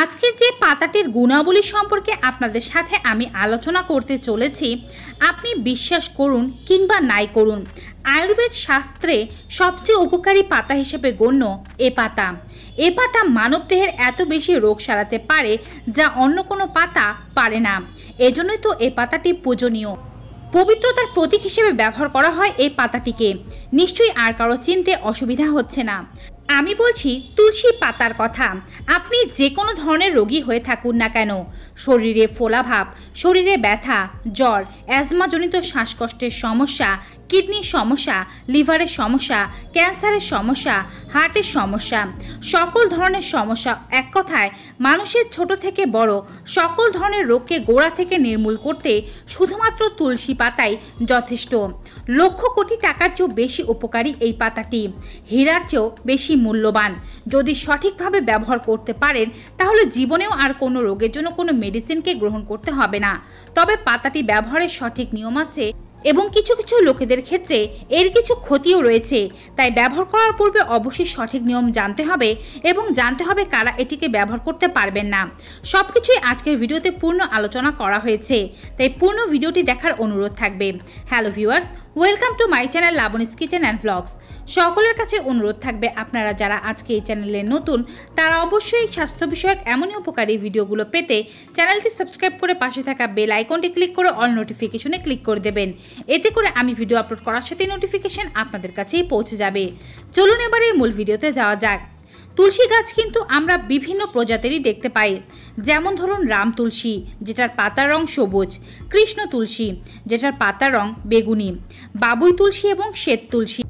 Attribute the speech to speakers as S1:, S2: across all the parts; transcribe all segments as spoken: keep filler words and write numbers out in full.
S1: আজকে যে পাতাটির গুণাবলী সম্পর্কে আপনাদের সাথে আমি আলোচনা করতে চলেছি, আপনি বিশ্বাস করুন কিংবা নাই করুন, আয়ুর্বেদ শাস্ত্রে সবচেয়ে উপকারী পাতা হিসেবে গণ্য এ পাতা। এ পাতা মানবদেহের এত বেশি রোগ সারাতে পারে যা অন্য কোনো পাতা পারে না। এজন্যই তো এই পাতাটি পূজনীয়। পবিত্রতার প্রতীক হিসেবে ব্যবহার করা হয় এই পাতাটিকে। নিশ্চয়ই আর কারো চিনতে অসুবিধা হচ্ছে না। আমি বলছি তুলসী পাতার কথা। আপনি যে কোনো ধরনের রোগী হয়ে থাকুন না কেন, শরীরে ফোলাভাব, শরীরে ব্যথা, জ্বর, অ্যাজমাজনিত শ্বাসকষ্টের সমস্যা, কিডনির সমস্যা, লিভারের সমস্যা, ক্যান্সারের সমস্যা, হার্টের সমস্যা, সকল ধরনের সমস্যা, এক কথায় মানুষের ছোট থেকে বড় সকল ধরনের রোগকে গোড়া থেকে নির্মূল করতে শুধুমাত্র তুলসী পাতাই যথেষ্ট। লক্ষ কোটি টাকার চেয়েও বেশি উপকারী এই পাতাটি, হীরার চেয়েও বেশি মূল্যবান। যদি সঠিকভাবে ব্যবহার করতে পারেন তাহলে জীবনেও আর কোনো রোগের জন্য কোনো মেডিসিনকে গ্রহণ করতে হবে না। তবে পাতাটি ব্যবহারের সঠিক নিয়ম আছে এবং কিছু কিছু লোকেদের ক্ষেত্রে এর কিছু ক্ষতিও রয়েছে। তাই ব্যবহার করার পূর্বে অবশ্যই সঠিক নিয়ম জানতে হবে এবং জানতে হবে কারা এটিকে ব্যবহার করতে পারবেন না। সব কিছুই আজকের ভিডিওতে পূর্ণ আলোচনা করা হয়েছে, তাই পূর্ণ ভিডিওটি দেখার অনুরোধ থাকবে। Hello viewers, welcome to my channel Laboni's kitchen and blogs. সকলের কাছে অনুরোধ থাকবে, আপনারা যারা আজকে এই চ্যানেলে নতুন তারা অবশ্যই স্বাস্থ্য বিষয়ক এমনই উপকারী ভিডিওগুলো পেতে চ্যানেলটি সাবস্ক্রাইব করে পাশে থাকা বেল আইকনটি ক্লিক করে অল নোটিফিকেশনে ক্লিক করে দেবেন। এতে করে আমি ভিডিও আপলোড করার সাথে নোটিফিকেশন আপনাদের কাছেই পৌঁছে যাবে। চলুন এবারে মূল ভিডিওতে যাওয়া যাক। তুলসী গাছ কিন্তু আমরা বিভিন্ন প্রজাতিরই দেখতে পাই। যেমন ধরুন রাম তুলসী, যেটার পাতার রং সবুজ, কৃষ্ণ তুলসী, যেটার পাতার রং বেগুনি, বাবুই তুলসী এবং শ্বেত তুলসী।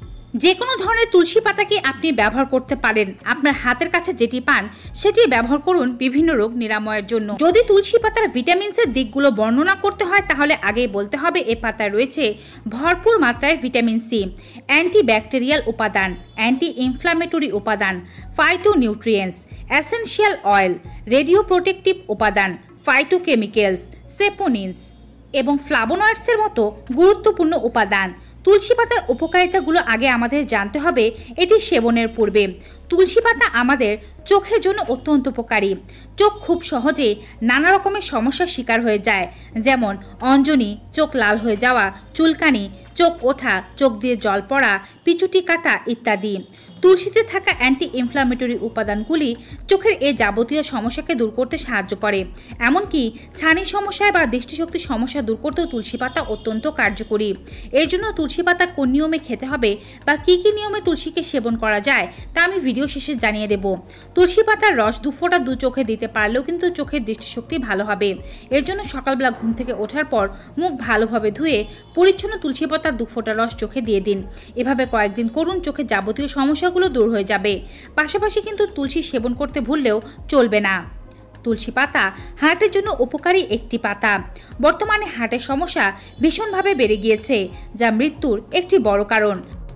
S1: যে কোনো ধরনের তুলসী পাতাকে আপনি ব্যবহার করতে পারেন। আপনার হাতের কাছে যেটি পান সেটি ব্যবহার করুন বিভিন্ন রোগ নিরাময়ের জন্য। যদি তুলসী পাতার ভিটামিনসের দিকগুলো বর্ণনা করতে হয় তাহলে আগেই বলতে হবে এ পাতায় রয়েছে ভরপুর মাত্রায় ভিটামিন সি, অ্যান্টিব্যাকটেরিয়াল উপাদান, অ্যান্টি ইনফ্লামেটরি উপাদান, phytonutrients, essential oil, radio protective উপাদান, ফাইটোকেমিক্যালস, সেপোনিনস এবং ফ্লাভোনয়েডসের মতো গুরুত্বপূর্ণ উপাদান। তুলসী পাতার উপকারিতাগুলো আগে আমাদের জানতে হবে এটি সেবনের পূর্বে। তুলসী পাতা আমাদের চোখের জন্য অত্যন্ত উপকারী। চোখ খুব সহজে নানা রকমের সমস্যার শিকার হয়ে যায়, যেমন অঞ্জনি, চোখ লাল হয়ে যাওয়া, চুলকানি, চোখ ওঠা, চোখ দিয়ে জল পড়া, পিচুটি কাটা ইত্যাদি। তুলসীতে থাকা অ্যান্টি ইনফ্লামেটরি উপাদানগুলি চোখের এই যাবতীয় সমস্যাকে দূর করতে সাহায্য করে। এমনকি ছানির সমস্যায় বা দৃষ্টিশক্তির সমস্যা দূর করতেও তুলসী পাতা অত্যন্ত কার্যকরী। এর জন্য তুলসী পাতা কোন নিয়মে খেতে হবে বা কী কী নিয়মে তুলসীকে সেবন করা যায় তা আমি ভিডিও শেষে জানিয়ে দেব। তুলসী পাতার রস দু ফোঁটা দু চোখে দিতে পারলেও কিন্তু চোখের দৃষ্টিশক্তি ভালো হবে। এর জন্য সকালবেলা ঘুম থেকে ওঠার পর মুখ ভালোভাবে ধুয়ে পরিচ্ছন্ন তুলসী পাতার দু ফোঁটা রস চোখে দিয়ে দিন। এভাবে কয়েকদিন করুন, চোখের যাবতীয় সমস্যাগুলো দূর হয়ে যাবে। পাশাপাশি কিন্তু তুলসী সেবন করতে ভুললেও চলবে না। তুলসী পাতা হার্টের জন্য উপকারী একটি পাতা। বর্তমানে হার্টের সমস্যা ভীষণভাবে বেড়ে গিয়েছে, যা মৃত্যুর একটি বড় কারণ।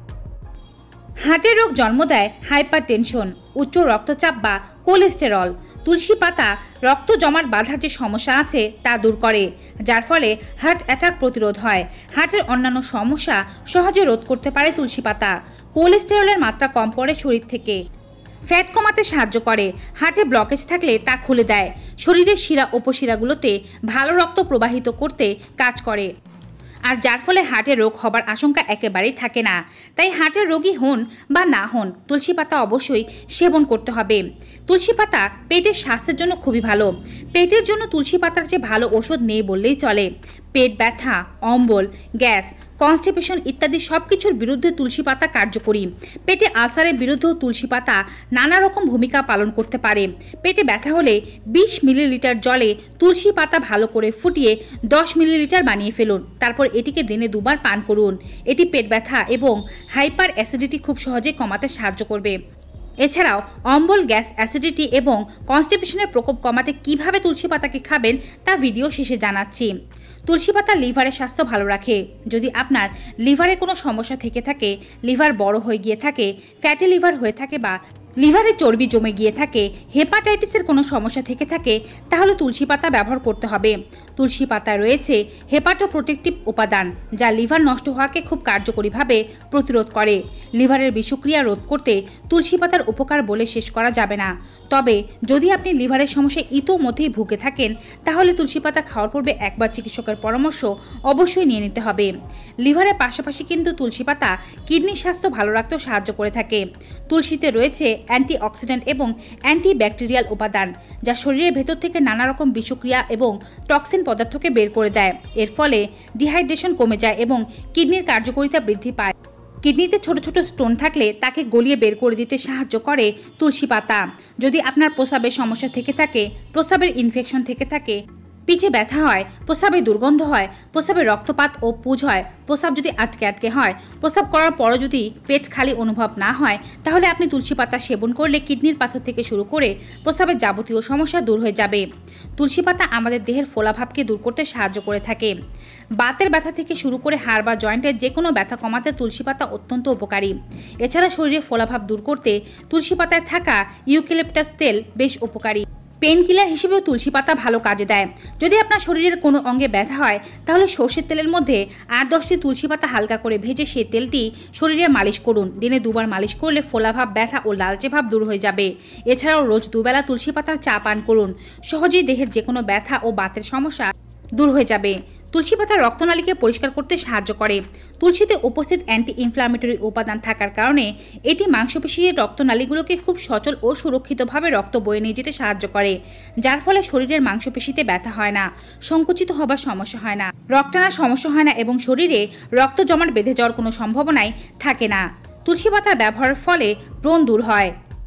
S1: হার্টের রোগ জন্ম দেয় হাইপারটেনশন, উচ্চ রক্তচাপ বা কোলেস্টেরল। তুলসী পাতা রক্ত জমাট বাঁধার যে সমস্যা আছে তা দূর করে, যার ফলে হার্ট অ্যাটাক প্রতিরোধ হয়। হার্টের অন্যান্য সমস্যা সহজে রোধ করতে পারে তুলসী পাতা। কোলেস্টেরলের মাত্রা কম পড়ে শরীর থেকে, ফ্যাট কমাতে সাহায্য করে। হার্টে ব্লকেজ থাকলে তা খুলে দেয়। শরীরের শিরা উপশিরাগুলোতে ভালো রক্ত প্রবাহিত করতে কাজ করে, আর যার ফলে হার্টের রোগ হবার আশঙ্কা একেবারেই থাকে না। তাই হার্টের রোগী হন বা না হন, তুলসী পাতা অবশ্যই সেবন করতে হবে। তুলসী পাতা পেটের স্বাস্থ্যের জন্য খুবই ভালো। পেটের জন্য তুলসী পাতার যে ভালো ওষুধ নেই বললেই চলে। পেট ব্যথা, অম্বল, গ্যাস, কনস্টিপেশন ইত্যাদি সব কিছুর বিরুদ্ধে তুলসী পাতা কার্যকরী। পেটে আলসারের বিরুদ্ধেও তুলসী পাতা নানা রকম ভূমিকা পালন করতে পারে। পেটে ব্যথা হলে বিশ মিলিলিটার জলে তুলসী পাতা ভালো করে ফুটিয়ে দশ মিলিলিটার বানিয়ে ফেলুন। তারপর এটিকে দিনে দুবার পান করুন। এটি পেট ব্যথা এবং হাইপার অ্যাসিডিটি খুব সহজে কমাতে সাহায্য করবে। এছাড়াও অম্বল, গ্যাস, অ্যাসিডিটি এবং কনস্টিপেশনের প্রকোপ কমাতে কিভাবে তুলসী পাতাকে খাবেন তা ভিডিও শেষে জানাচ্ছি। তুলসী পাতা লিভারের স্বাস্থ্য ভালো রাখে। যদি আপনার লিভারে কোনো সমস্যা থেকে থাকে, লিভার বড় হয়ে গিয়ে থাকে, ফ্যাটি লিভার হয়ে থাকে বা লিভারে চর্বি জমে গিয়ে থাকে, হেপাটাইটিসের কোনো সমস্যা থেকে থাকে, তাহলে তুলসী পাতা ব্যবহার করতে হবে। তুলসী পাতায় রয়েছে হেপাটোপ্রোটেক্টিভ উপাদান, যা লিভার নষ্ট হওয়াকে খুব কার্যকরীভাবে প্রতিরোধ করে। লিভারের বিষক্রিয়া রোধ করতে তুলসী পাতার উপকার বলে শেষ করা যাবে না। তবে যদি আপনি লিভারের সমস্যায় ইতোমধ্যেই ভুগে থাকেন, তাহলে তুলসী পাতা খাওয়ার পূর্বে একবার চিকিৎসকের পরামর্শ অবশ্যই নিয়ে নিতে হবে। লিভারের পাশাপাশি কিন্তু তুলসী পাতা কিডনির স্বাস্থ্য ভালো রাখতেও সাহায্য করে থাকে। তুলসীতে রয়েছে অ্যান্টিঅক্সিডেন্ট এবং অ্যান্টিব্যাকটেরিয়াল উপাদান, যা শরীরের ভেতর থেকে নানা রকম বিষক্রিয়া এবং টক্সিন পদার্থকে বের করে দেয়। এর ফলে ডিহাইড্রেশন কমে যায় এবং কিডনির কার্যকারিতা বৃদ্ধি পায়। কিডনিতে ছোট ছোট স্টোন থাকলে তাকে গলিয়ে বের করে দিতে সাহায্য করে তুলসী পাতা। যদি আপনার প্রস্রাবের সমস্যা থেকে থাকে, প্রস্রাবের ইনফেকশন থেকে থাকে, পিঠে ব্যথা হয়, প্রস্রাবে দুর্গন্ধ হয়, প্রস্রাবে রক্তপাত ও পুজ হয়, প্রস্রাব যদি আটকে আটকে হয়, প্রস্রাব করার পরও যদি পেট খালি অনুভব না হয়, তাহলে আপনি তুলসী পাতা সেবন করলে কিডনির পাথর থেকে শুরু করে প্রস্রাবের যাবতীয় সমস্যা দূর হয়ে যাবে। তুলসী পাতা আমাদের দেহের ফোলাভাবকে দূর করতে সাহায্য করে থাকে। বাতের ব্যথা থেকে শুরু করে হাড় বা জয়েন্টের যে কোনো ব্যথা কমাতে তুলসী পাতা অত্যন্ত উপকারী। এছাড়া শরীরে ফোলাভাব দূর করতে তুলসী পাতায় থাকা ইউক্যালিপটাস তেল বেশ উপকারী। পেন কিলার হিসেবেও তুলসী পাতা ভালো কাজে দেয়। যদি আপনার শরীরের কোনো অঙ্গে ব্যথা হয়, তাহলে সর্ষের তেলের মধ্যে আট দশটি তুলসী পাতা হালকা করে ভেজে সেই তেলটি শরীরে মালিশ করুন। দিনে দুবার মালিশ করলে ফোলাভাব, ব্যথা ও লালচে ভাব দূর হয়ে যাবে। এছাড়াও রোজ দুবেলা তুলসী পাতার চা পান করুন। সহজেই দেহের যে কোনো ব্যথা ও বাতের সমস্যা দূর হয়ে যাবে। তুলসী পাতা রক্তনালীকে পরিষ্কার করতে সাহায্য করে। তুলসীতে উপস্থিত অ্যান্টি ইনফ্লামেটরি উপাদান থাকার কারণে এটি মাংসপেশির রক্তনালীগুলোকে খুব সচল ও সুরক্ষিতভাবে রক্ত বয়ে নিয়ে যেতে সাহায্য করে, যার ফলে শরীরের মাংসপেশিতে ব্যথা হয় না, সংকুচিত হবার সমস্যা হয় না, রক্তানার সমস্যা হয় না এবং শরীরে রক্ত জমাট বেঁধে যাওয়ার কোনো সম্ভাবনাই থাকে না। তুলসী পাতা ব্যবহারের ফলে ব্রণ দূর হয়।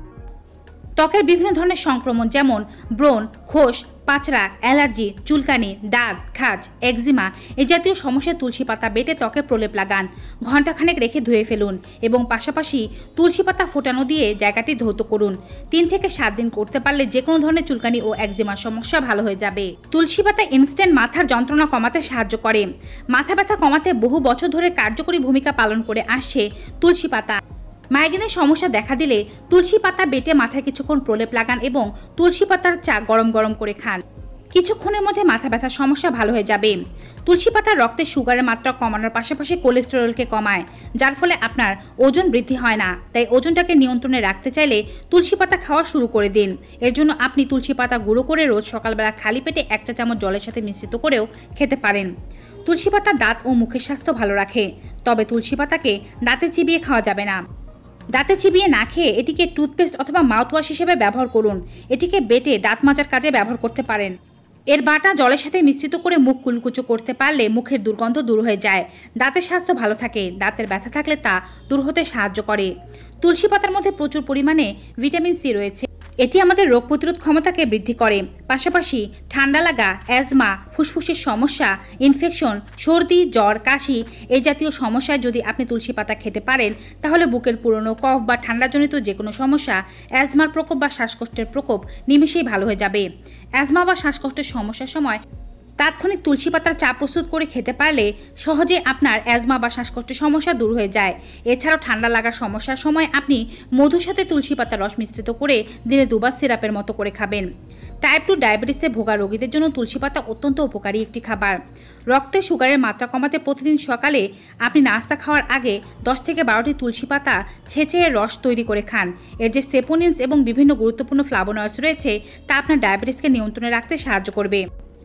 S1: ত্বকের বিভিন্ন ধরনের সংক্রমণ যেমন ব্রণ, খোস, পাচড়া, অ্যালার্জি, চুলকানি, দাঁত, খাজ, একজিমা এই জাতীয় সমস্যায় তুলসী পাতা বেটে ত্বকে প্রলেপ লাগান। ঘণ্টাখানেক রেখে ধুয়ে ফেলুন এবং পাশাপাশি তুলসী পাতা ফোটানো দিয়ে জায়গাটি ধৌত করুন। তিন থেকে সাত দিন করতে পারলে যে কোনো ধরনের চুলকানি ও একজিমার সমস্যা ভালো হয়ে যাবে। তুলসী পাতা ইনস্ট্যান্ট মাথার যন্ত্রণা কমাতে সাহায্য করে। মাথা ব্যথা কমাতে বহু বছর ধরে কার্যকরী ভূমিকা পালন করে আসছে তুলসী পাতা। মাইগ্রেনের সমস্যা দেখা দিলে তুলসী পাতা বেটে মাথায় কিছুক্ষণ প্রলেপ লাগান এবং তুলসী পাতার চা গরম গরম করে খান। কিছুক্ষণের মধ্যে মাথা ব্যথার সমস্যা ভালো হয়ে যাবে। তুলসী পাতা রক্তে সুগারের মাত্রা কমানোর পাশাপাশি কোলেস্টেরলকে কমায়, যার ফলে আপনার ওজন বৃদ্ধি হয় না। তাই ওজনটাকে নিয়ন্ত্রণে রাখতে চাইলে তুলসী পাতা খাওয়া শুরু করে দিন। এর জন্য আপনি তুলসী পাতা গুঁড়ো করে রোজ সকালবেলা খালি পেটে এক চা চামচ জলের সাথে মিশ্রিত করেও খেতে পারেন। তুলসী পাতা দাঁত ও মুখের স্বাস্থ্য ভালো রাখে। তবে তুলসী পাতাকে দাঁতে চিবিয়ে খাওয়া যাবে না। দাঁতে চিবিয়ে না খেয়ে এটিকে টুথপেস্ট অথবা মাউথওয়াশ হিসেবে ব্যবহার করুন। এটিকে বেটে দাঁত মাজার কাজে ব্যবহার করতে পারেন। এর বাটা জলের সাথে মিশ্রিত করে মুখ কুলকুচো করতে পারলে মুখের দুর্গন্ধ দূর হয়ে যায়, দাঁতের স্বাস্থ্য ভালো থাকে, দাঁতের ব্যথা থাকলে তা দূর হতে সাহায্য করে। তুলসী পাতার মধ্যে প্রচুর পরিমাণে ভিটামিন সি রয়েছে। এটি আমাদের রোগ প্রতিরোধ ক্ষমতাকে বৃদ্ধি করে। পাশাপাশি ঠান্ডা লাগা, অ্যাজমা, ফুসফুসের সমস্যা, ইনফেকশন, সর্দি, জ্বর, কাশি এই জাতীয় সমস্যায় যদি আপনি তুলসী পাতা খেতে পারেন, তাহলে বুকের পুরনো কফ বা ঠান্ডাজনিত যে কোনো সমস্যা, অ্যাজমার প্রকোপ বা শ্বাসকষ্টের প্রকোপ নিমেষেই ভালো হয়ে যাবে। অ্যাজমা বা শ্বাসকষ্টের সমস্যার সময় তাৎক্ষণিক তুলসী পাতার চা প্রস্তুত করে খেতে পারলে সহজে আপনার অ্যাজমা বা শ্বাসকষ্টের সমস্যা দূর হয়ে যায়। এছাড়াও ঠান্ডা লাগার সমস্যার সময় আপনি মধুর সাথে তুলসী পাতার রস মিশ্রিত করে দিনে দুবার সিরাপের মতো করে খাবেন। টাইপ টু ডায়াবেটিসে ভোগা রোগীদের জন্য তুলসী পাতা অত্যন্ত উপকারী একটি খাবার। রক্তে সুগারের মাত্রা কমাতে প্রতিদিন সকালে আপনি নাস্তা খাওয়ার আগে দশ থেকে বারোটি তুলসী পাতা ছেঁচে রস তৈরি করে খান। এর যে সেপোনিনস এবং বিভিন্ন গুরুত্বপূর্ণ ফ্লাভোনয়েডস রয়েছে তা আপনার ডায়াবেটিসকে নিয়ন্ত্রণে রাখতে সাহায্য করবে।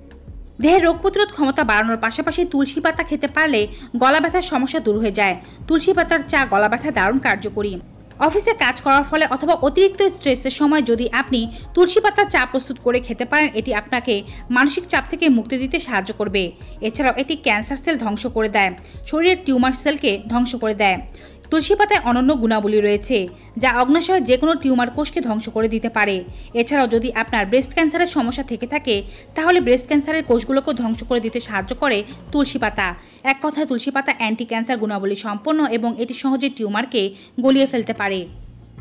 S1: দেহের রোগ প্রতিরোধ ক্ষমতা বাড়ানোর পাশাপাশি তুলসী পাতা খেতে পারলে গলা ব্যথার সমস্যা দূর হয়ে যায়। তুলসী পাতার চা গলা ব্যথা দারুণ কার্যকরী। অফিসে কাজ করার ফলে অথবা অতিরিক্ত স্ট্রেসের সময় যদি আপনি তুলসী পাতার চা প্রস্তুত করে খেতে পারেন, এটি আপনাকে মানসিক চাপ থেকে মুক্তি দিতে সাহায্য করবে। এছাড়াও এটি ক্যান্সার সেল ধ্বংস করে দেয়, শরীরের টিউমার সেলকে ধ্বংস করে দেয়। তুলসী পাতায় অনন্য গুণাবলী রয়েছে যা অগ্নাশয়ের যে কোনো টিউমার কোষকে ধ্বংস করে দিতে পারে। এছাড়াও যদি আপনার ব্রেস্ট ক্যান্সারের সমস্যা থেকে থাকে, তাহলে ব্রেস্ট ক্যান্সারের কোষগুলোকে ধ্বংস করে দিতে সাহায্য করে তুলসী পাতা। এক কথায় তুলসী পাতা অ্যান্টি ক্যান্সার গুণাবলী সম্পন্ন এবং এটি সহজে টিউমারকে গলিয়ে ফেলতে পারে।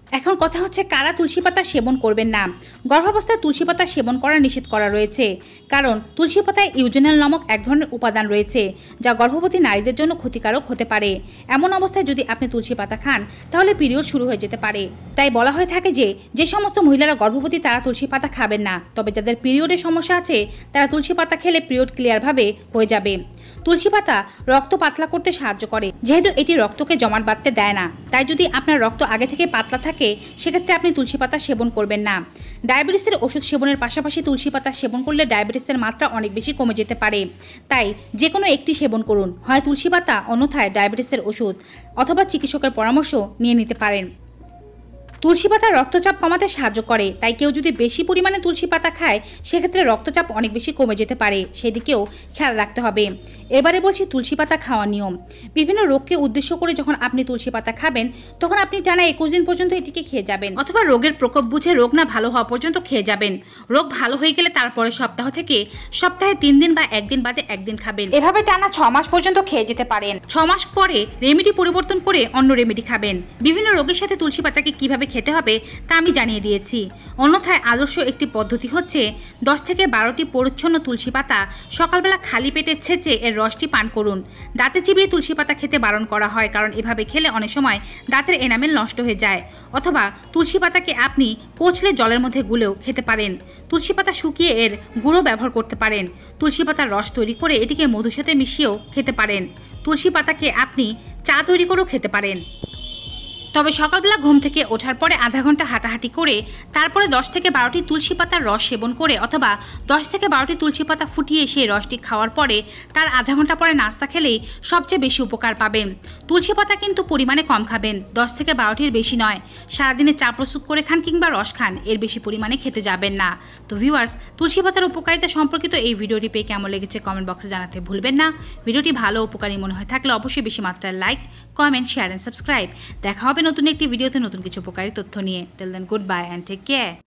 S1: এখন কথা হচ্ছে কারা তুলসী পাতা সেবন করবেন না। গর্ভাবস্থায় তুলসী পাতা সেবন করা নিষেধ করা রয়েছে, কারণ তুলসী পাতায় ইউজেনাল নামক এক ধরনের উপাদান রয়েছে যা গর্ভবতী নারীদের জন্য ক্ষতিকারক হতে পারে। এমন অবস্থায় যদি আপনি তুলসী পাতা খান তাহলে পিরিয়ড শুরু হয়ে যেতে পারে। তাই বলা হয়ে থাকে যে যে সমস্ত মহিলারা গর্ভবতী তারা তুলসী পাতা খাবেন না, তবে যাদের পিরিয়ডের সমস্যা আছে তারা তুলসী পাতা খেলে পিরিয়ড ক্লিয়ারভাবে হয়ে যাবে। তুলসী পাতা রক্ত পাতলা করতে সাহায্য করে, যেহেতু এটি রক্তকে জমাট বাঁধতে দেয় না। তাই যদি আপনার রক্ত আগে থেকে পাতলা থাকে সেক্ষেত্রে আপনি তুলসী পাতা সেবন করবেন না। ডায়াবেটিসের ওষুধ সেবনের পাশাপাশি তুলসী পাতা সেবন করলে ডায়াবেটিসের মাত্রা অনেক বেশি কমে যেতে পারে। তাই যে কোনো একটি সেবন করুন, হয় তুলসী পাতা অন্যথায় ডায়াবেটিসের ওষুধ, অথবা চিকিৎসকের পরামর্শ নিয়ে নিতে পারেন। তুলসী পাতা রক্তচাপ কমাতে সাহায্য করে, তাই কেউ যদি বেশি পরিমাণে তুলসী পাতা খায় সেক্ষেত্রে রক্তচাপ অনেক বেশি কমে যেতে পারে, সেদিকেও খেয়াল রাখতে হবে। এবারে বলছি তুলসী পাতা খাওয়ার নিয়ম। বিভিন্ন রোগকে উদ্দেশ্য করে যখন আপনি তুলসী পাতা খাবেন তখন আপনি টানা একুশ দিন পর্যন্ত এটিকে খেয়ে যাবেন, অথবা রোগের প্রকোপ বুঝে রোগ না ভালো হওয়া পর্যন্ত খেয়ে যাবেন। রোগ ভালো হয়ে গেলে তারপরে সপ্তাহ থেকে সপ্তাহে তিন দিন বা একদিন বাদে একদিন খাবেন। এভাবে টানা ছ মাস পর্যন্ত খেয়ে যেতে পারেন। ছ মাস পরে রেমেডি পরিবর্তন করে অন্য রেমেডি খাবেন। বিভিন্ন রোগের সাথে তুলসী পাতাকে কিভাবে খেতে হবে তা আমি জানিয়ে দিয়েছি। অন্যথায় আদর্শ একটি পদ্ধতি হচ্ছে দশ থেকে বারোটি পরিচ্ছন্ন তুলসী পাতা সকালবেলা খালি পেটে ছেঁচে এর রসটি পান করুন। দাঁতে চিবিয়ে তুলসী পাতা খেতে বারণ করা হয়, কারণ এভাবে খেলে অনেক সময় দাঁতের এনামেল নষ্ট হয়ে যায়। অথবা তুলসী পাতাকে আপনি কচলে জলের মধ্যে গুলেও খেতে পারেন। তুলসী পাতা শুকিয়ে এর গুঁড়ো ব্যবহার করতে পারেন। তুলসী পাতার রস তৈরি করে এটিকে মধুর সাথে মিশিয়েও খেতে পারেন। তুলসী পাতাকে আপনি চা তৈরি করেও খেতে পারেন। তবে সকালবেলা ঘুম থেকে ওঠার পরে আধা ঘন্টা হাঁটাহাঁটি করে তারপরে দশ থেকে বারোটি তুলসী পাতার রস সেবন করে, অথবা দশ থেকে বারোটি তুলসী পাতা ফুটিয়ে সেই রসটি খাওয়ার পরে তার আধা ঘন্টা পরে নাস্তা খেলেই সবচেয়ে বেশি উপকার পাবেন। তুলসী পাতা কিন্তু পরিমাণে কম খাবেন, দশ থেকে বারোটির বেশি নয়। সারাদিনে চা প্রস্তুত করে খান কিংবা রস খান, এর বেশি পরিমাণে খেতে যাবেন না। তো ভিউয়ার্স, তুলসী পাতার উপকারিতা সম্পর্কিত এই ভিডিওটি পেয়ে কেমন লেগেছে কমেন্ট বক্সে জানাতে ভুলবেন না। ভিডিওটি ভালো উপকারী মনে হয় থাকলে অবশ্যই বেশি মাত্রায় like, comment, share and subscribe. দেখা হবে নতুন একটি ভিডিওতে নতুন কিছু উপকারী তথ্য নিয়ে। Till then, good bye and take care.